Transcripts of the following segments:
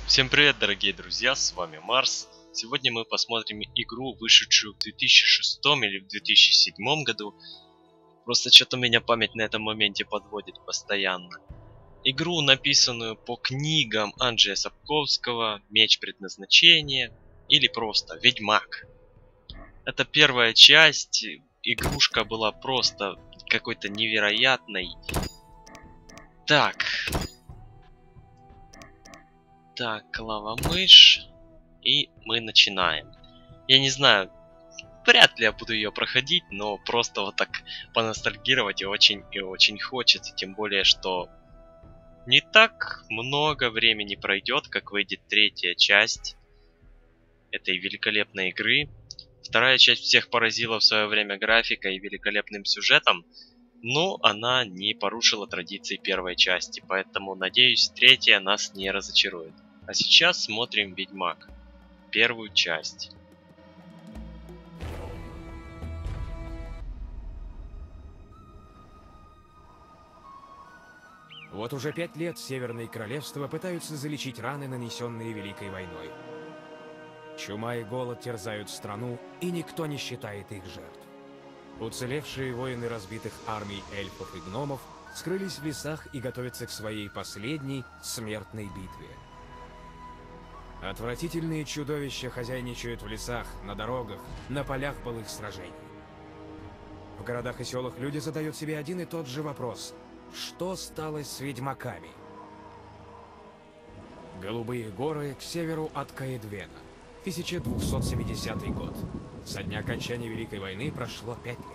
Всем привет, дорогие друзья, с вами Марс. Сегодня мы посмотрим игру, вышедшую в 2006 или в 2007 году. Просто что-то меня память на этом моменте подводит постоянно. Игру, написанную по книгам Анджея Сапковского «Меч предназначения» или просто «Ведьмак». Это первая часть, игрушка была просто какой-то невероятной. Так, клава-мышь. И мы начинаем. Я не знаю, вряд ли я буду ее проходить, но просто вот так поностальгировать и очень хочется. Тем более, что не так много времени пройдет, как выйдет третья часть этой великолепной игры. Вторая часть всех поразила в свое время графикой и великолепным сюжетом, но она не порушила традиции первой части, поэтому, надеюсь, третья нас не разочарует. А сейчас смотрим «Ведьмак», первую часть. Вот уже 5 лет Северные Королевства пытаются залечить раны, нанесенные Великой войной. Чума и голод терзают страну, и никто не считает их жертв. Уцелевшие воины разбитых армий эльфов и гномов скрылись в лесах и готовятся к своей последней смертной битве. Отвратительные чудовища хозяйничают в лесах, на дорогах, на полях былых сражений. В городах и селах люди задают себе один и тот же вопрос: что стало с ведьмаками? Голубые горы к северу от Каэдвена. 1270 год. Со дня окончания Великой войны прошло 5 лет.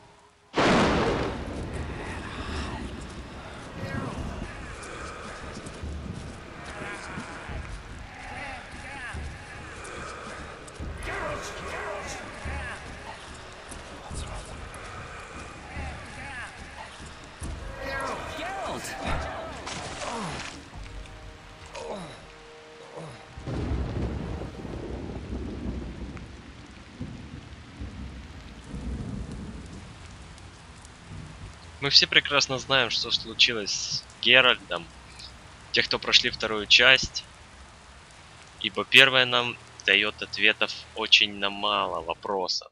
Мы все прекрасно знаем, что случилось с Геральдом, тех, кто прошли вторую часть, ибо первая нам дает ответов очень на мало вопросов.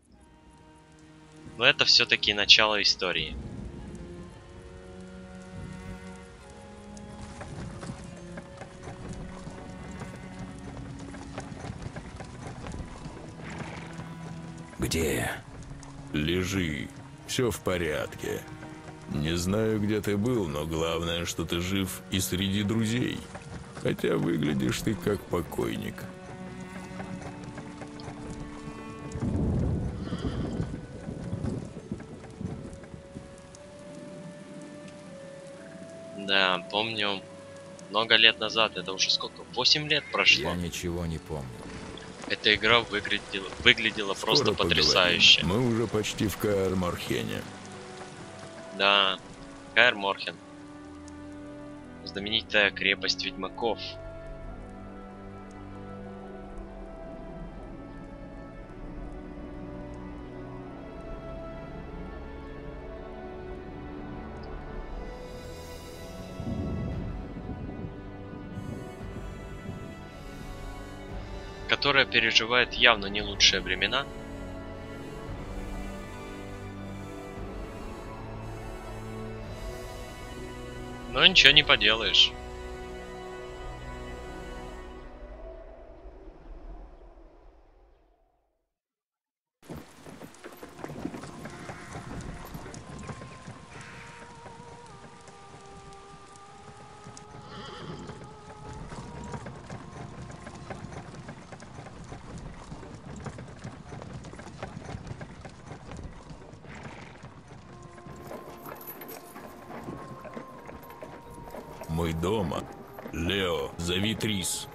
Но это все-таки начало истории. Где? Лежи. Все в порядке. Не знаю, где ты был, но главное, что ты жив и среди друзей. Хотя выглядишь ты как покойник. Да, помню, много лет назад, это уже сколько, 8 лет прошло. Я ничего не помню. Эта игра выглядела Скоро просто поговорим. потрясающе. Мы уже почти в Каэр-Морхене. Да, Каэр-Морхен. Знаменитая крепость ведьмаков. Которая переживает явно не лучшие времена. Но ничего не поделаешь. Мы дома. Лео, зови Трис.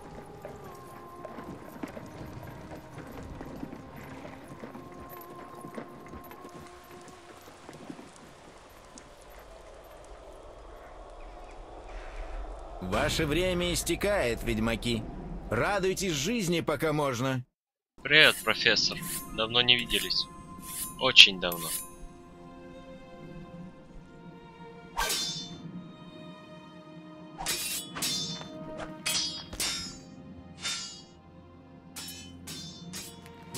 Ваше время истекает, ведьмаки. Радуйтесь жизни, пока можно. Привет, профессор. Давно не виделись. Очень давно.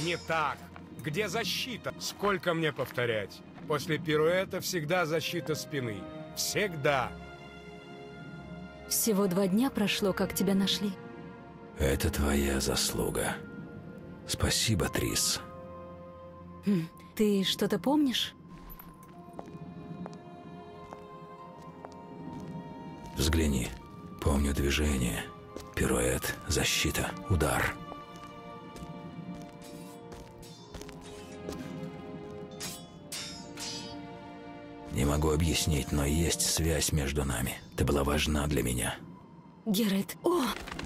Не так. Где защита? Сколько мне повторять? После пируэта всегда защита спины. Всегда. Всего 2 дня прошло, как тебя нашли. Это твоя заслуга. Спасибо, Трис. Ты что-то помнишь? Взгляни. Помню движение. Пируэт, защита, удар. Не могу объяснить, но есть связь между нами. Ты была важна для меня. Геральт, о!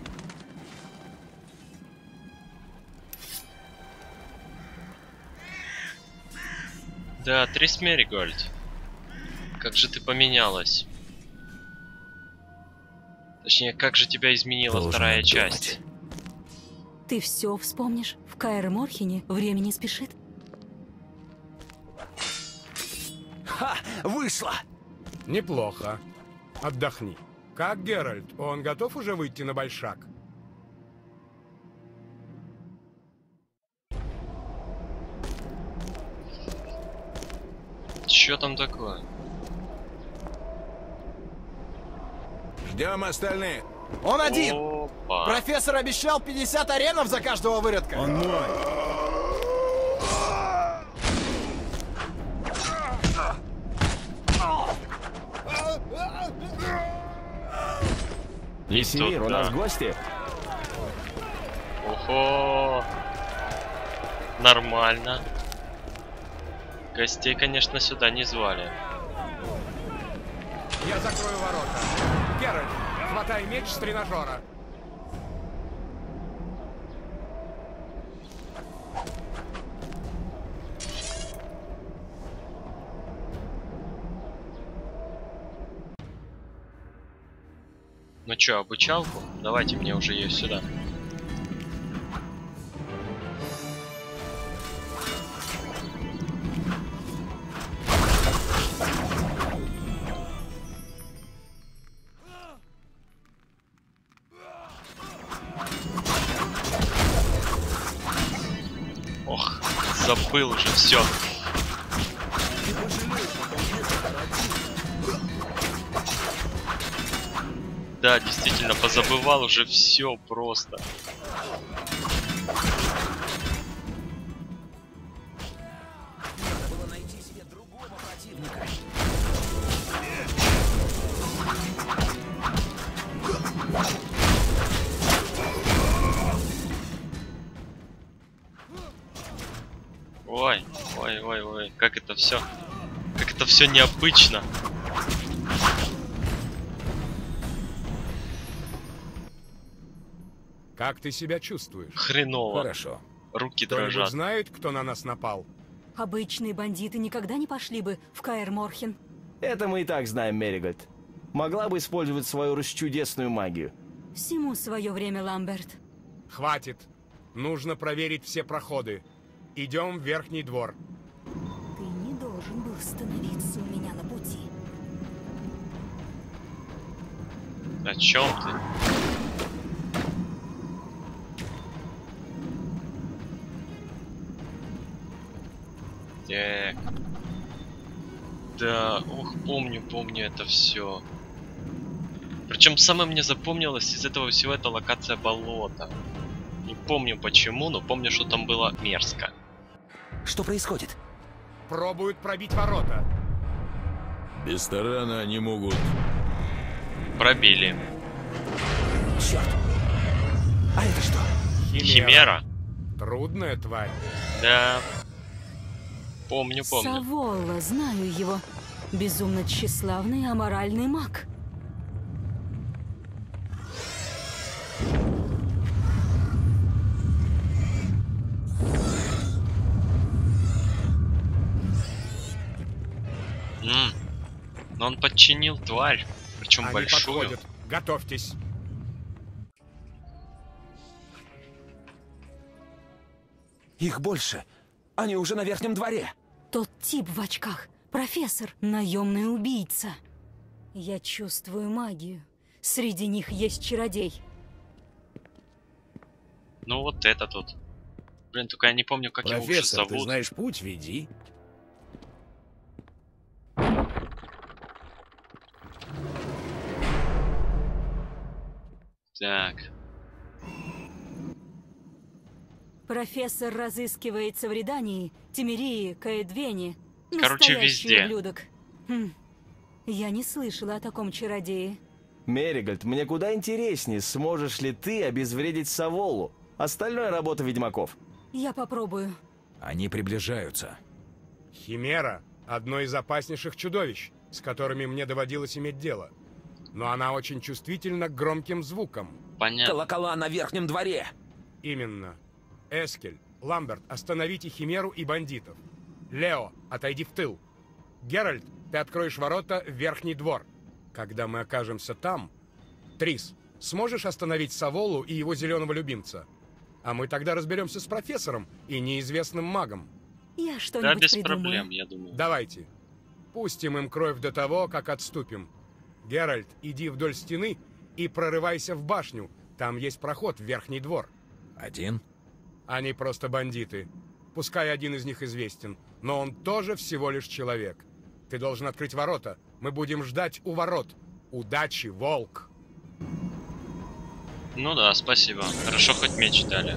Да, Трис Меригольд. Как же ты поменялась? Точнее, как же тебя изменила Должен вторая обдумать. часть? Ты все вспомнишь? В Каэр Морхене время не спешит. Ха! Вышло! Неплохо. Отдохни. Как Геральт? Он готов уже выйти на большак? Чё там такое? Ждем остальных. Он один! Опа. Профессор обещал 50 аренов за каждого выродка. Он мой. Весемир, у нас гости. Ого. Нормально. Гостей, конечно, сюда не звали. Я закрою ворота. Геральт, хватай меч с тренажера. Ну чё, обучалку? Давайте мне уже ее сюда. Ох, забыл уже все. Да, действительно, позабывал уже все просто. Ой, ой, ой, ой, как это все необычно. Как ты себя чувствуешь? Хреново. Хорошо. Руки Кто-нибудь дрожат. знает, кто на нас напал? Обычные бандиты никогда не пошли бы в Каэр Морхен. Это мы и так знаем, Меригольд. Могла бы использовать свою расчудесную магию. Всему свое время, Ламберт. Хватит. Нужно проверить все проходы. Идем в верхний двор. Ты не должен был становиться у меня на пути. О чем ты? Так. Да, ох, помню это все. Причем самое мне запомнилось из этого всего это локация болота. Не помню почему, но помню, что там было мерзко. Что происходит? Пробуют пробить ворота. Без тарана они могут... Пробили. Черт! А это что? Химера? Трудная тварь. Да. Помню. Саволла, знаю его. Безумно тщеславный, аморальный маг. Но он подчинил тварь, причем Они большую. подходят. Готовьтесь. Их больше. Они уже на верхнем дворе. Тот тип в очках. Профессор. Наемный убийца. Я чувствую магию. Среди них есть чародей. Ну вот это тут. Блин, только я не помню, как его уже Профессор, ты зовут. знаешь путь, веди. Так. Профессор разыскивается в Редании, Тимерии, Каэдвене. Короче, Настоящий везде. ублюдок. Я не слышала о таком чародее. Меригольд, мне куда интереснее, сможешь ли ты обезвредить Саволу. Остальное работа ведьмаков. Я попробую. Они приближаются. Химера — одно из опаснейших чудовищ, с которыми мне доводилось иметь дело. Но она очень чувствительна к громким звукам. Понятно. Колокола на верхнем дворе. Именно. Эскель, Ламберт, остановите Химеру и бандитов. Лео, отойди в тыл. Геральт, ты откроешь ворота в верхний двор. Когда мы окажемся там... Трис, сможешь остановить Саволу и его зеленого любимца? А мы тогда разберемся с профессором и неизвестным магом. Я Да, что-нибудь без придумаю. проблем, я думаю. Давайте. Пустим им кровь до того, как отступим. Геральт, иди вдоль стены и прорывайся в башню. Там есть проход в верхний двор. Один. Они просто бандиты. Пускай один из них известен, но он тоже всего лишь человек. Ты должен открыть ворота. Мы будем ждать у ворот. Удачи, волк! Ну да, спасибо. Хорошо, хоть меч дали.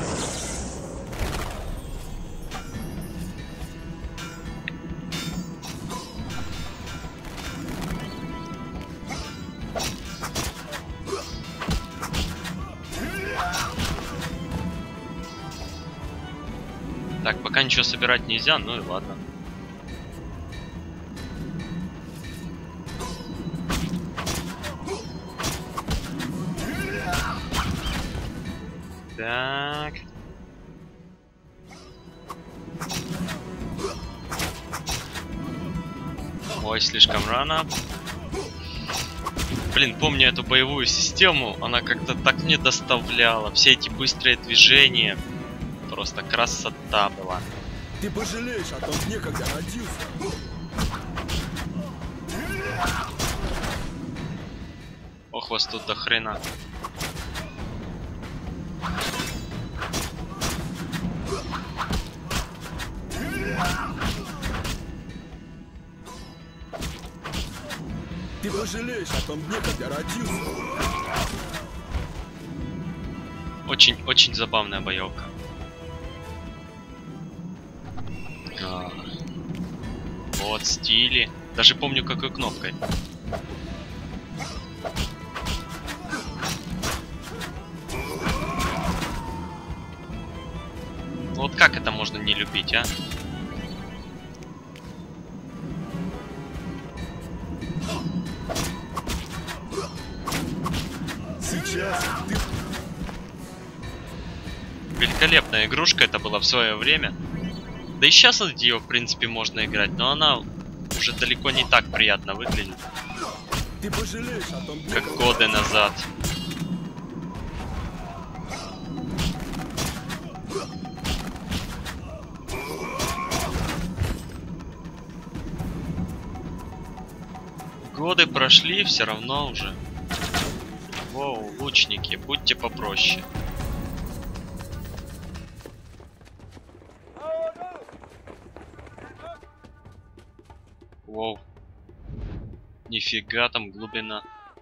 Так, пока ничего собирать нельзя, ну и ладно. Так. Ой, слишком рано. Блин, помню эту боевую систему, она как-то так мне доставляла. Все эти быстрые движения. Просто красота была. Ты пожалеешь о том дне, когда родился. Ох, вас тут до хрена. Ты пожалеешь о том дне, когда родился. Очень забавная боевка. Вот стили. Даже помню, какой кнопкой. Ну вот как это можно не любить, а? Сейчас ты... Великолепная игрушка это была в свое время. Да и сейчас от ее, в принципе, можно играть, но она уже далеко не так приятно выглядит, Ты пожалеешь о том дне, как когда... годы назад. Годы прошли, все равно уже. Воу, лучники, будьте попроще. Воу. Нифига там глубина.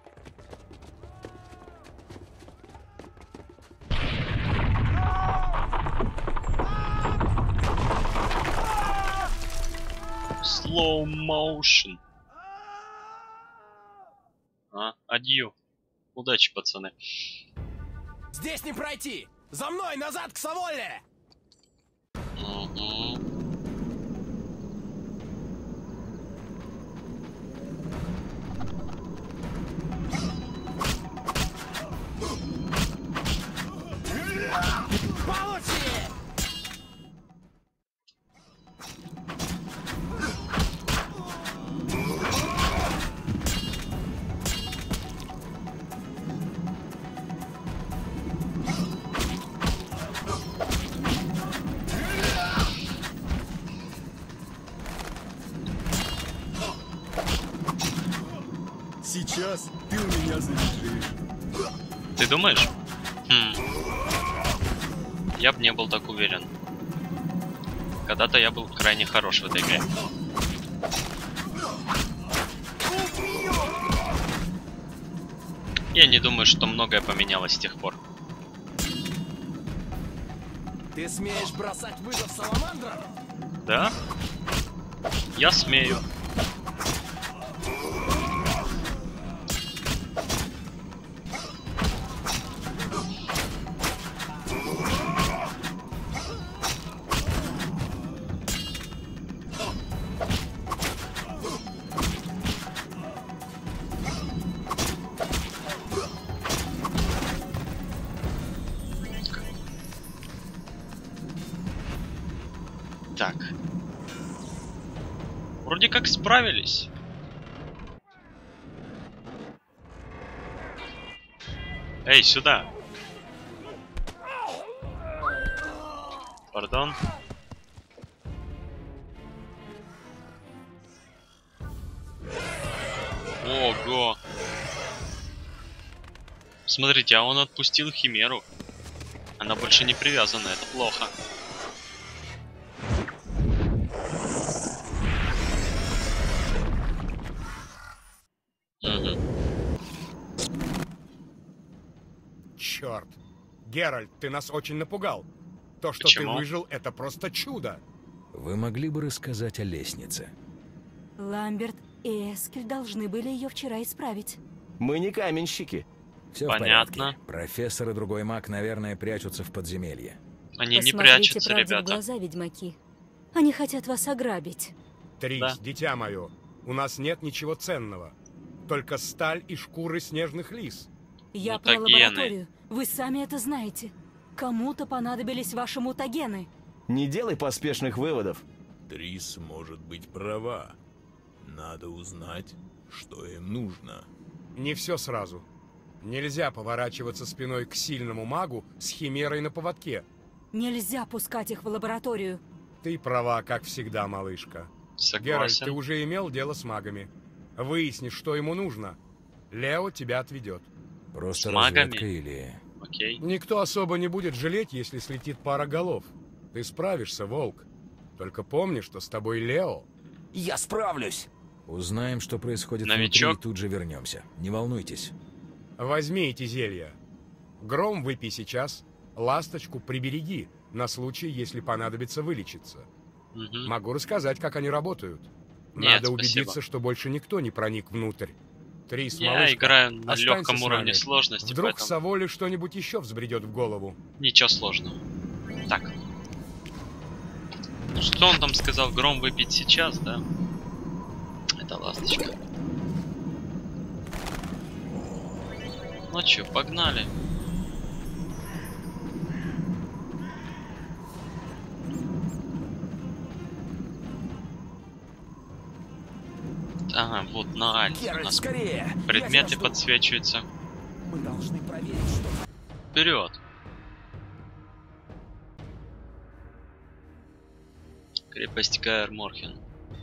Slow motion. Адью. Удачи, пацаны. Здесь не пройти! За мной, назад к Саволе! Угу. Получи! Сейчас ты у меня залежишь. Ты думаешь? Я бы не был так уверен. Когда-то я был крайне хорош в этой игре. Я не думаю, что многое поменялось с тех пор. Ты смеешь бросать вызов саламандрам? Да? Я смею. Так. Вроде как справились. Эй, сюда. Пардон. Ого. Смотрите, а он отпустил Химеру. Она больше не привязана, это плохо. Черт. Геральт, ты нас очень напугал. То, что Почему? ты выжил, это просто чудо. Вы могли бы рассказать о лестнице? Ламберт и Эскель должны были ее вчера исправить. Мы не каменщики. Все Понятно. в порядке. Профессор и другой маг, наверное, прячутся в подземелье. Они не Посмотрите прячутся, правде в ребята. глаза, ведьмаки. Они хотят вас ограбить. Трис, Да. дитя мое, у нас нет ничего ценного. Только сталь и шкуры снежных лис. Я про Мутагены. лабораторию. Вы сами это знаете. Кому-то понадобились ваши мутагены. Не делай поспешных выводов. Трис может быть права. Надо узнать, что им нужно. Не все сразу. Нельзя поворачиваться спиной к сильному магу с химерой на поводке. Нельзя пускать их в лабораторию. Ты права, как всегда, малышка. Геральт, ты Согласен. уже имел дело с магами. Выясни, что ему нужно. Лео тебя отведет. Просто С магами? разведка или... Окей. Никто особо не будет жалеть, если слетит пара голов. Ты справишься, волк. Только помни, что с тобой Лео. Я справлюсь! Узнаем, что происходит Новичок. внутри, и тут же вернемся. Не волнуйтесь. Возьми эти зелья. Гром выпей сейчас, ласточку прибереги, на случай, если понадобится вылечиться. Мгм. Могу рассказать, как они работают. Нет, Надо спасибо. убедиться, что больше никто не проник внутрь. Трис, Я малышка, играю на останься легком с уровне нами. сложности, Вдруг поэтому Саволе что-нибудь еще взбредет в голову. ничего сложного. Так. Ну, что он там сказал? Гром выпить сейчас, да? Это ласточка. Ну чё, погнали. Ага, вот на Альт у Геральт, нас скорее! Я предметы тебя жду. подсвечиваются. Мы должны проверить, что... Вперед! Крепость Каэр Морхен.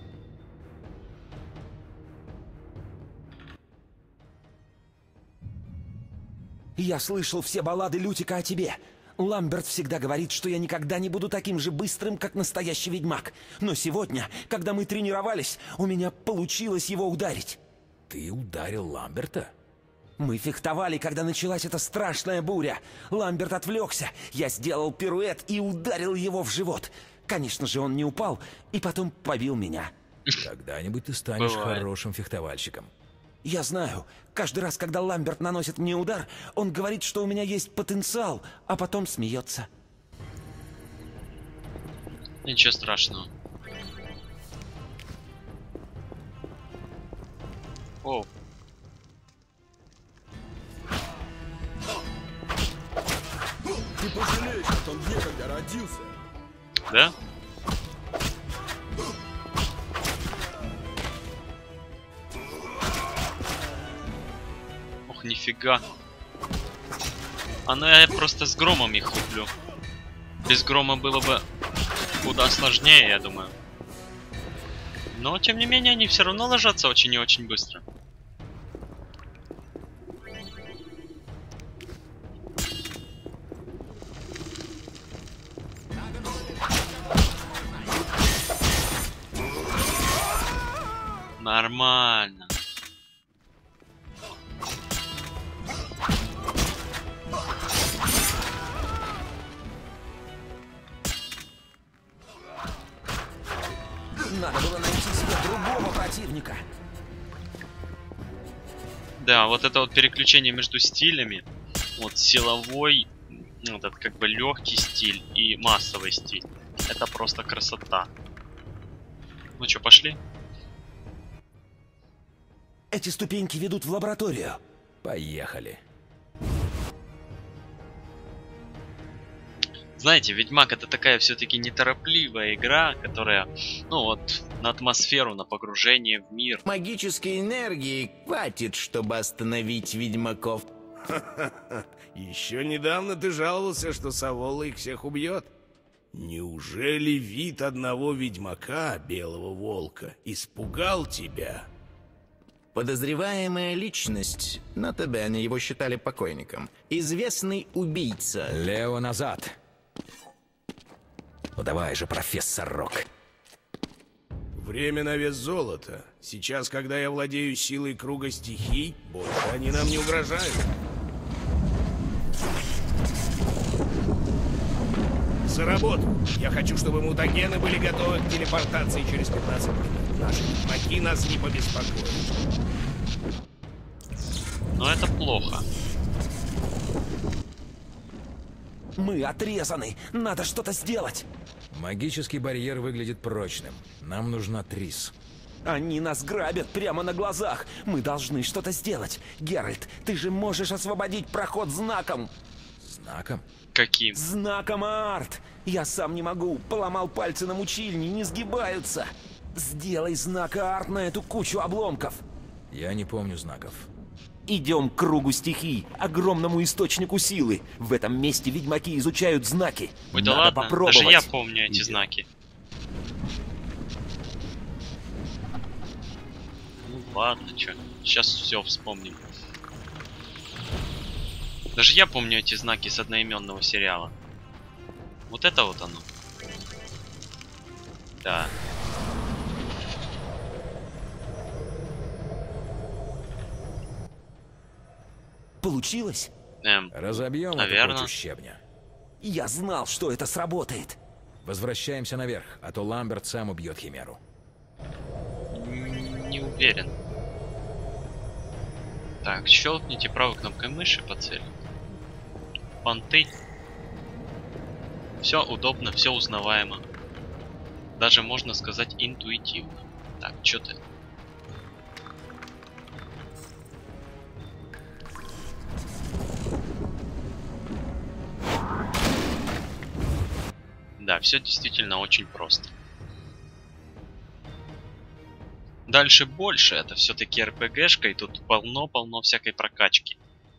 Я слышал все баллады Лютика о тебе. Ламберт всегда говорит, что я никогда не буду таким же быстрым, как настоящий ведьмак. Но сегодня, когда мы тренировались, у меня получилось его ударить. Ты ударил Ламберта? Мы фехтовали, когда началась эта страшная буря. Ламберт отвлекся. Я сделал пируэт и ударил его в живот. Конечно же, он не упал и потом побил меня. Когда-нибудь ты станешь Бывает. хорошим фехтовальщиком. Я знаю, каждый раз, когда Ламберт наносит мне удар, он говорит, что у меня есть потенциал, а потом смеется. Ничего страшного. О, Ты пожалеешь о том дне, когда родился. да? Ох, нифига. А ну я просто с громом их люблю. Без грома было бы куда сложнее, я думаю. Но, тем не менее, они все равно ложатся очень и очень быстро. Нормально. Надо было найти себе другого противника. Да, вот это вот переключение между стилями. Вот силовой, этот как бы легкий стиль и массовый стиль. Это просто красота. Ну что, пошли? Эти ступеньки ведут в лабораторию. Поехали. Знаете, Ведьмак это такая все-таки неторопливая игра, которая, ну вот, на атмосферу, на погружение в мир. Магической энергии хватит, чтобы остановить ведьмаков. Еще недавно ты жаловался, что Саволла их всех убьет. Неужели вид одного ведьмака, Белого Волка, испугал тебя? Подозреваемая личность, на Табяне его считали покойником, известный убийца. Лео, назад. Ну давай же, профессор Рок. Время на вес золота. Сейчас, когда я владею силой круга стихий, больше они нам не угрожают. За работу! Я хочу, чтобы мутагены были готовы к телепортации через 15 минут. Наши ведьмаки нас не побеспокоят. Но это плохо. Мы отрезаны. Надо что-то сделать. Магический барьер выглядит прочным. Нам нужна Трис. Они нас грабят прямо на глазах. Мы должны что-то сделать. Геральт, ты же можешь освободить проход знаком. Знаком? Каким? Знаком Арт. Я сам не могу. Поломал пальцы на мучильне, не сгибаются. Сделай знак Арт на эту кучу обломков. Я не помню знаков. Идем к кругу стихий, огромному источнику силы. В этом месте ведьмаки изучают знаки. Ой, да Надо ладно, попробовать. даже я помню эти знаки. Ну ладно, чё, сейчас все вспомним. Даже я помню эти знаки с одноименного сериала. Вот это вот оно. Да. Получилось? Разобьем наверно. эту кучу щебня. Я знал, что это сработает. Возвращаемся наверх, а то Ламберт сам убьет Химеру. Не уверен. Так, щелкните правой кнопкой мыши по цели. Понты. Все удобно, все узнаваемо. Даже можно сказать интуитивно. Так, что ты? Да, все действительно очень просто. Дальше больше, это все-таки РПГшка, и тут полно-полно всякой прокачки.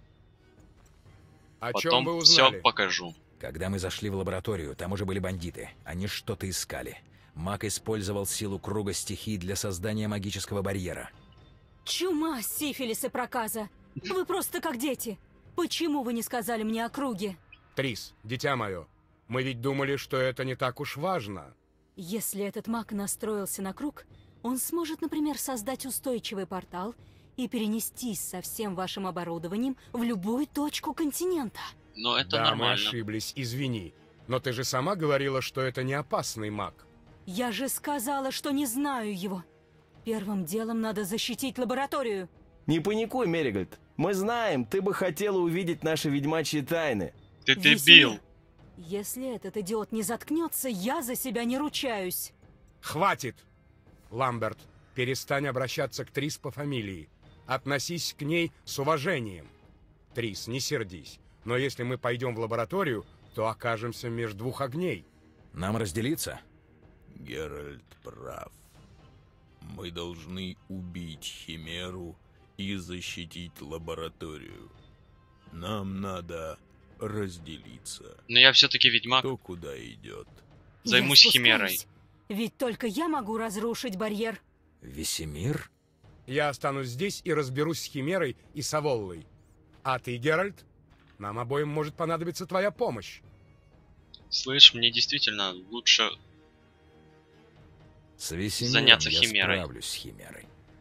О чем вы Потом все узнали? покажу. Когда мы зашли в лабораторию, там уже были бандиты. Они что-то искали. Маг использовал силу круга стихий для создания магического барьера. Чума, сифилис и проказа. Вы просто как дети. Почему вы не сказали мне о круге? Трис, дитя мое, мы ведь думали, что это не так уж важно. Если этот маг настроился на круг, он сможет, например, создать устойчивый портал и перенестись со всем вашим оборудованием в любую точку континента. Но это Да, нормально. мы ошиблись, извини. Но ты же сама говорила, что это не опасный маг. Я же сказала, что не знаю его. Первым делом надо защитить лабораторию. Не паникуй, Меригольд. Мы знаем, ты бы хотела увидеть наши ведьмачьи тайны. Ты Весьма. дебил. Если этот идиот не заткнется, я за себя не ручаюсь. Хватит! Ламберт, перестань обращаться к Трис по фамилии. Относись к ней с уважением. Трис, не сердись. Но если мы пойдем в лабораторию, то окажемся между двух огней. Нам разделиться? Геральт прав. Мы должны убить Химеру и защитить лабораторию. Нам надо разделиться. Но я все-таки ведьмак. Кто куда идет? Займусь Я Химерой. спускаюсь. Ведь только я могу разрушить барьер. Весемир? Я останусь здесь и разберусь с Химерой и Саволлой. А ты, Геральт, нам обоим может понадобиться твоя помощь. Слышь, мне действительно лучше С Весемиром заняться я Химерой. справлюсь с Химерой.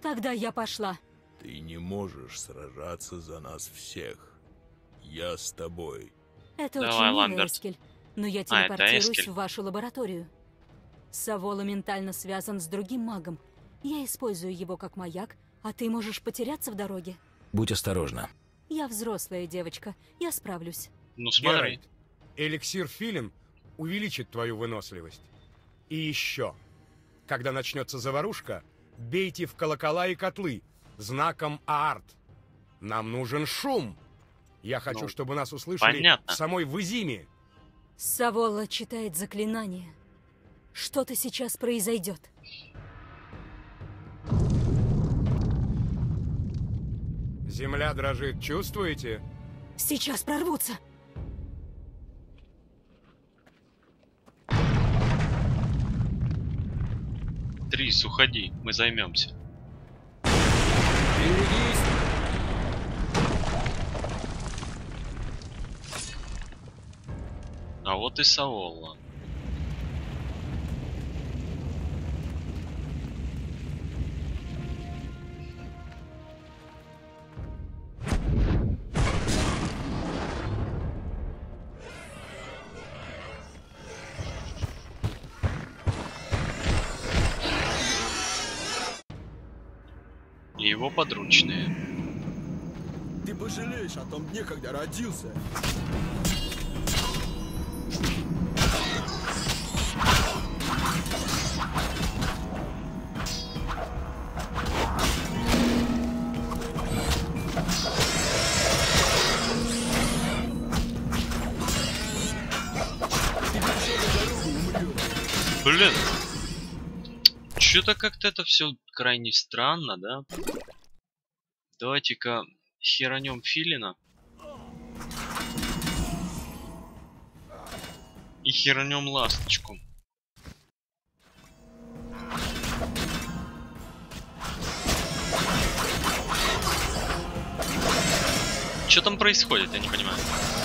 Тогда я пошла. Ты не можешь сражаться за нас всех. Я с тобой. Это Давай, очень мило, Ламберт. Эскель, но я А, это телепортируюсь Эскель. в вашу лабораторию. Савола ментально связан с другим магом. Я использую его как маяк, а ты можешь потеряться в дороге. Будь осторожна. Я взрослая девочка, я справлюсь. Ну смотри. Геральт, эликсир Филин увеличит твою выносливость. И еще, когда начнется заварушка, бейте в колокола и котлы знаком Аарт. Нам нужен шум. Я хочу, Ну, чтобы нас услышали понятно. в самой Вызиме. Савола читает заклинание. Что-то сейчас произойдет. Земля дрожит, чувствуете? Сейчас прорвутся. Трис, уходи, мы займемся. Берегись! А вот и Савола. И его подручные. Ты пожалеешь о том дне, когда родился. Блин. Что-то как-то это все крайне странно, да? Давайте-ка херанем Филина. И херанем ласточку. Что там происходит, я не понимаю.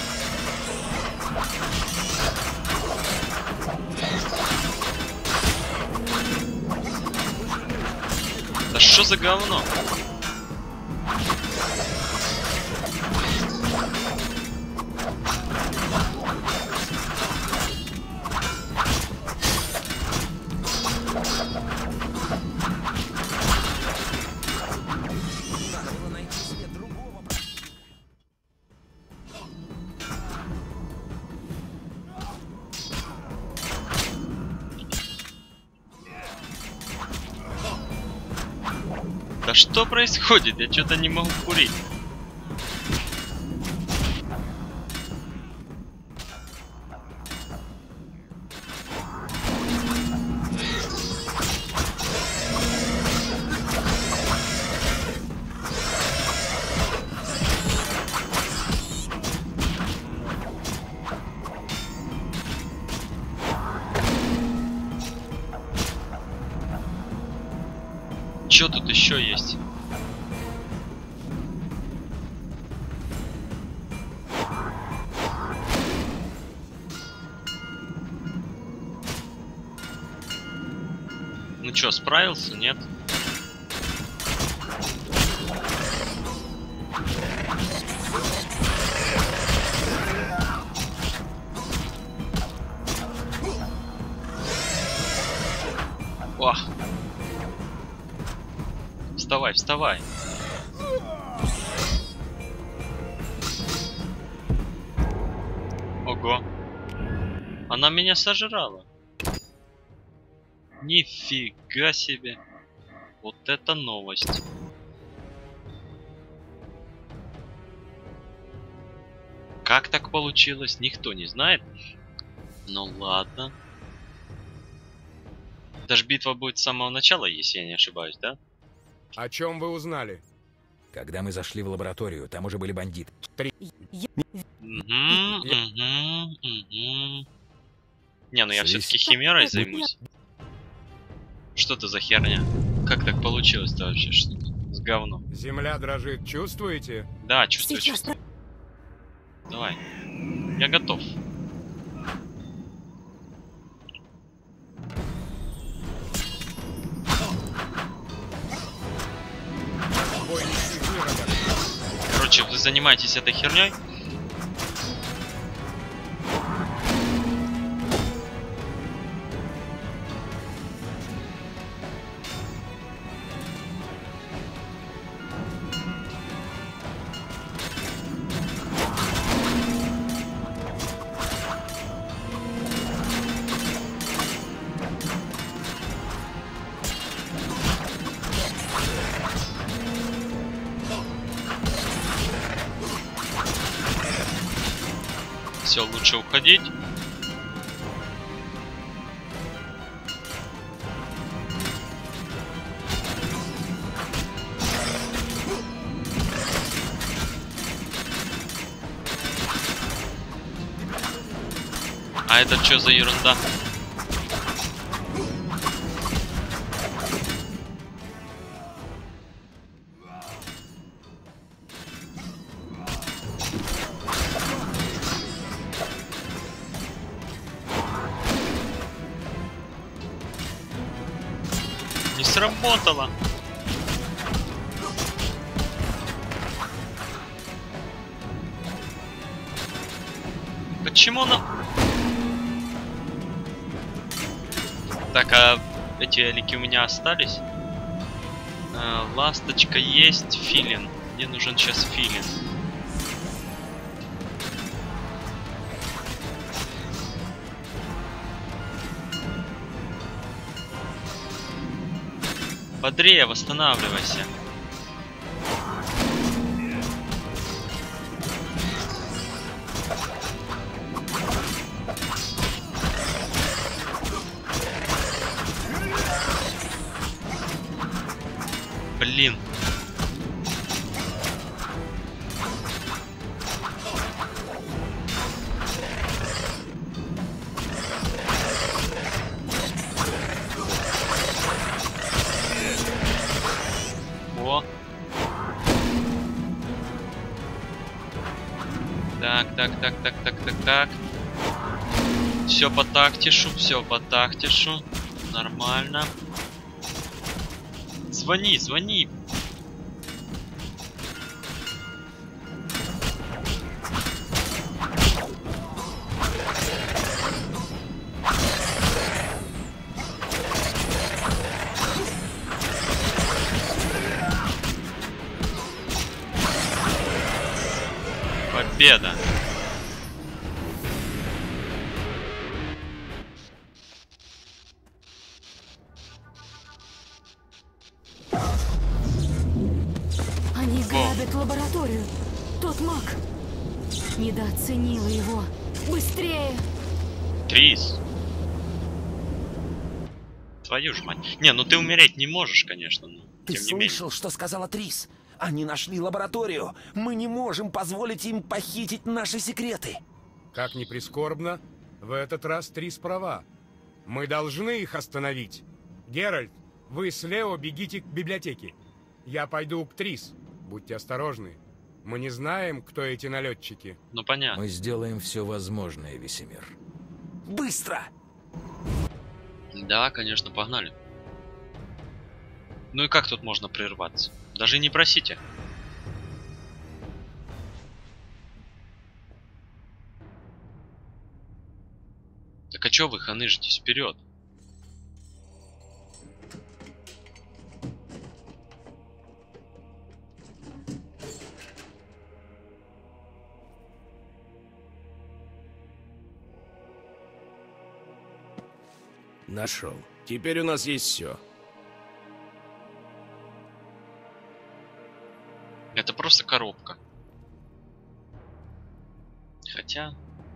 Да что за говно? Надо было найти себе другого. Да что происходит? Я что-то не могу курить. Что тут еще есть? Ну чё, справился, нет? Ох. Вставай, вставай. Ого. Она меня сожрала. Нифига себе. Вот это новость. Как так получилось, никто не знает. Ну ладно. Даже битва будет с самого начала, если я не ошибаюсь, да? О чем вы узнали? Когда мы зашли в лабораторию, там уже были бандиты. Не, ну я Здесь- все-таки химерой займусь. Что это за херня? Как так получилось-то вообще? Что с говном? Земля дрожит, чувствуете? Да, чувствую, Сейчас чувствую. Давай. Я готов. занимаетесь этой херней. Все, лучше уходить. А это что за ерунда? Не сработало. Почему она... Так, а эти элики у меня остались? Ласточка есть, филин. Мне нужен сейчас филин. Бодрее, восстанавливайся. Блин. О. Так. Все по тактишу, Нормально. Звони. Победа. Они грабят лабораторию. Тот маг. Недооценила его. Быстрее! Трис. Твою ж мать. Не, ну ты умереть не можешь, конечно, но Ты тем не менее. слышал, что сказала Трис? Они нашли лабораторию. Мы не можем позволить им похитить наши секреты. Как ни прискорбно, в этот раз Трис права. Мы должны их остановить. Геральт, вы с Лео бегите к библиотеке. Я пойду к Трис. Будьте осторожны. Мы не знаем, кто эти налетчики. Ну понятно. Мы сделаем все возможное, Весемир. Быстро! Да, конечно, погнали. Ну и как тут можно прерваться? Даже не просите. Так а чё вы ханычитесь вперед? Нашел. Теперь у нас есть все. Это просто коробка. Хотя...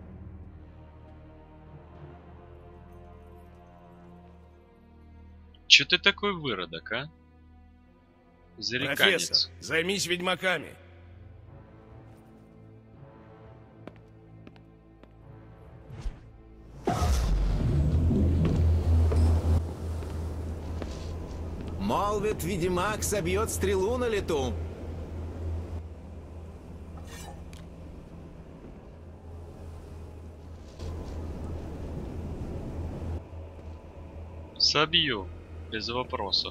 Чё ты такой выродок, а? Зареканец. Профессор, займись ведьмаками. Молвит, ведьмак собьет стрелу на лету. Собью. Без вопросов.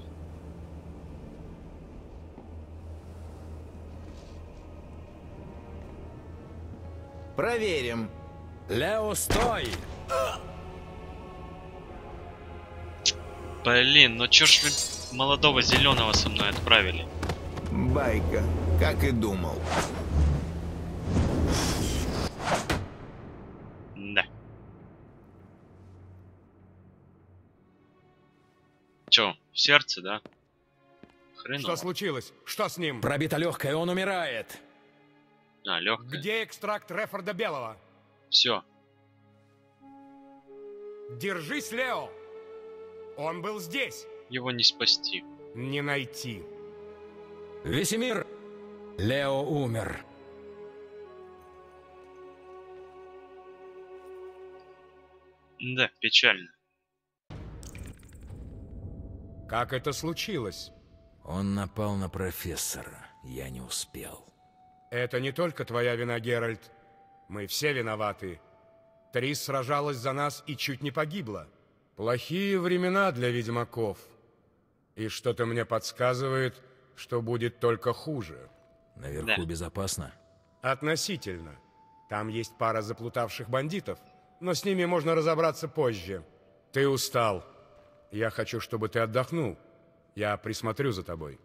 Проверим. Лео, стой! Блин, ну чё ж вы молодого зеленого со мной отправили? Байка, как и думал. Да. Чё, в сердце, да? Хреново. Что случилось? Что с ним? Пробито легкое, он умирает. А, легкое. Где экстракт Рефорда Белого? Все. Держись, Лео! Он был здесь! Его не спасти. Не найти. Весемир! Лео умер. Да, печально. Как это случилось? Он напал на профессора. Я не успел. Это не только твоя вина, Геральт. Мы все виноваты. Трис сражалась за нас и чуть не погибла. Плохие времена для ведьмаков. И что-то мне подсказывает, что будет только хуже. Наверху безопасно? Относительно. Там есть пара заплутавших бандитов, но с ними можно разобраться позже. Ты устал. Я хочу, чтобы ты отдохнул. Я присмотрю за тобой.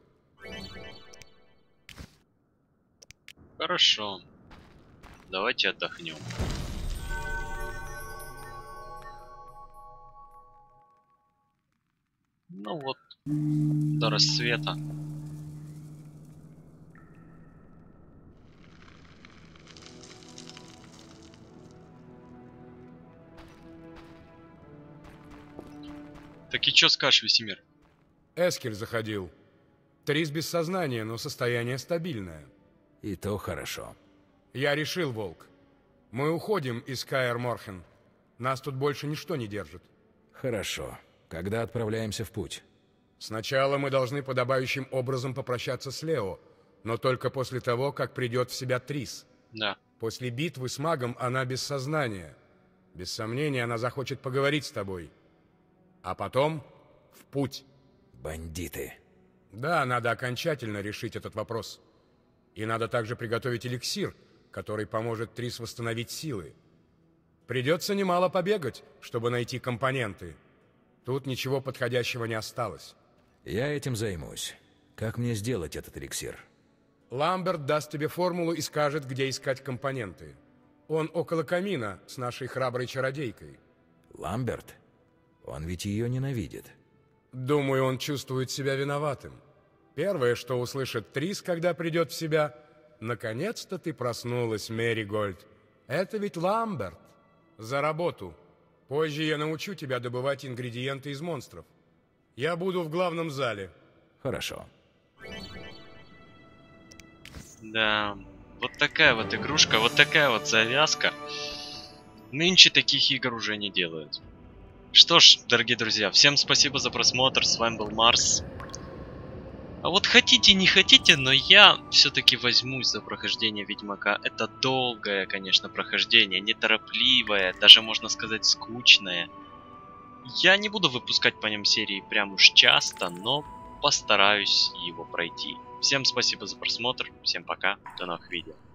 Хорошо. Давайте отдохнем. Ну вот, до рассвета. Так и чё скажешь, Весемир? Эскель заходил. Трис без сознания, но состояние стабильное. И то хорошо. Я решил, Волк. Мы уходим из Каэр Морхен. Нас тут больше ничто не держит. Хорошо. Когда отправляемся в путь? Сначала мы должны подобающим образом попрощаться с Лео, но только после того, как придет в себя Трис. Да. После битвы с магом она без сознания. Без сомнения, она захочет поговорить с тобой. А потом в путь. Бандиты. Да, надо окончательно решить этот вопрос. И надо также приготовить эликсир, который поможет Трис восстановить силы. Придется немало побегать, чтобы найти компоненты. Тут ничего подходящего не осталось. Я этим займусь. Как мне сделать этот эликсир? Ламберт даст тебе формулу и скажет, где искать компоненты. Он около камина с нашей храброй чародейкой. Ламберт? Он ведь ее ненавидит. Думаю, он чувствует себя виноватым. Первое, что услышит Трис, когда придет в себя: «Наконец-то ты проснулась, Меригольд. Это ведь Ламберт. За работу. Позже я научу тебя добывать ингредиенты из монстров. Я буду в главном зале». Хорошо. Да, вот такая вот игрушка, вот такая вот завязка. Нынче таких игр уже не делают. Что ж, дорогие друзья, всем спасибо за просмотр, с вами был Марс. А вот хотите, не хотите, но я все-таки возьмусь за прохождение Ведьмака. Это долгое, конечно, прохождение, неторопливое, даже можно сказать скучное. Я не буду выпускать по нем серии прям уж часто, но постараюсь его пройти. Всем спасибо за просмотр, всем пока, до новых видео.